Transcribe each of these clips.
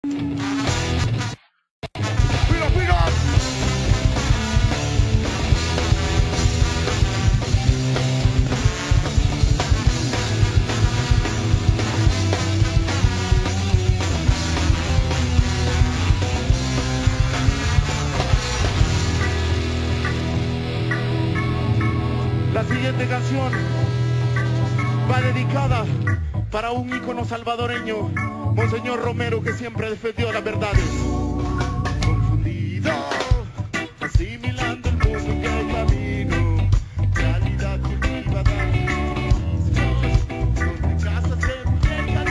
La siguiente canción va dedicada para un ícono salvadoreño, Monseñor Romero, que siempre defendió las verdades. Confundido, asimilando el mundo que hay camino, realidad cultivada, donde casa se muñeca,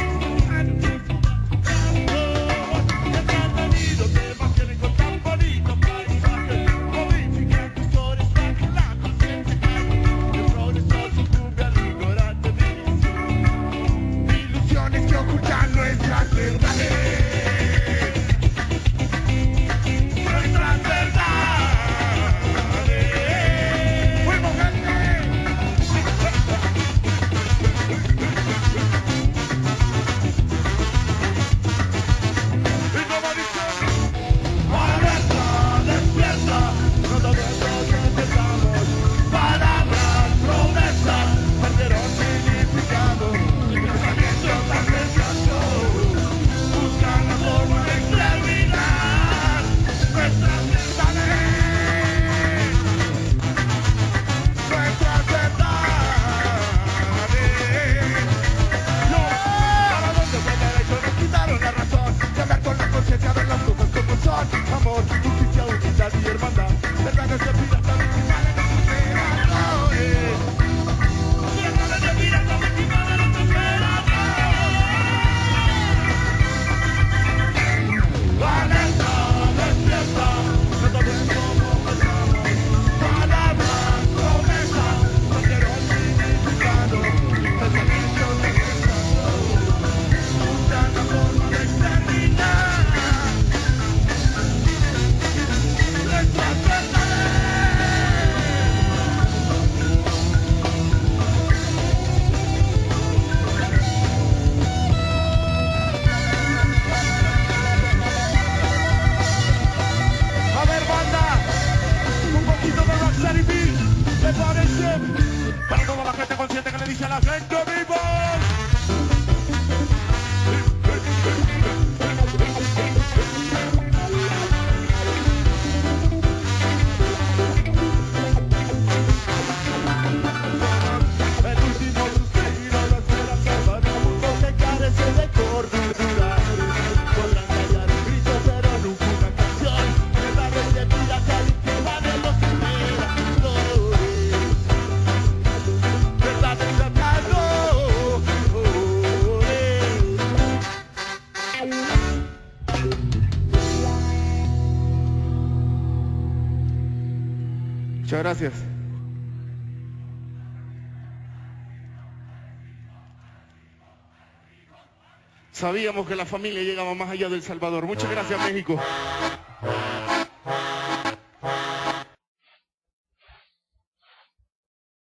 entretenido, temas que con tan bonito paisaje, modifican tus historias para que la conciencia caiga, de progreso sucumbe al ignorante división, ilusiones que ocultan nuestras verdades. Amor, justicia, unidad y hermandad, verdades de vida tan estimada no supera, no verdades de vida tan estimada no supera, Alerta, despierta, no sabes cómo pasamos, palabras, promesas, banderos, significado, pensamientos de buscan la forma de exterminar. A ver, banda, un poquito de Rockstar Beat, ¿le parece? Para toda la gente consciente que le dice a la gente vivo. Muchas gracias. Sabíamos que la familia llegaba más allá del Salvador. Muchas gracias, México.